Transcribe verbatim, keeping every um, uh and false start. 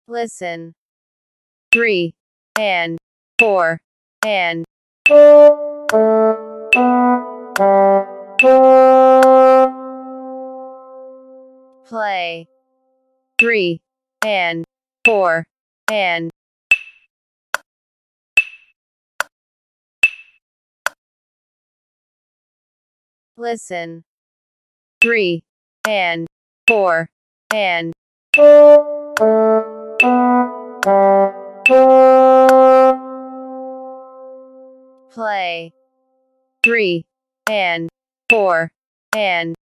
Listen. Three and four and play. Three and four and listen. Three and four and play. Three and four and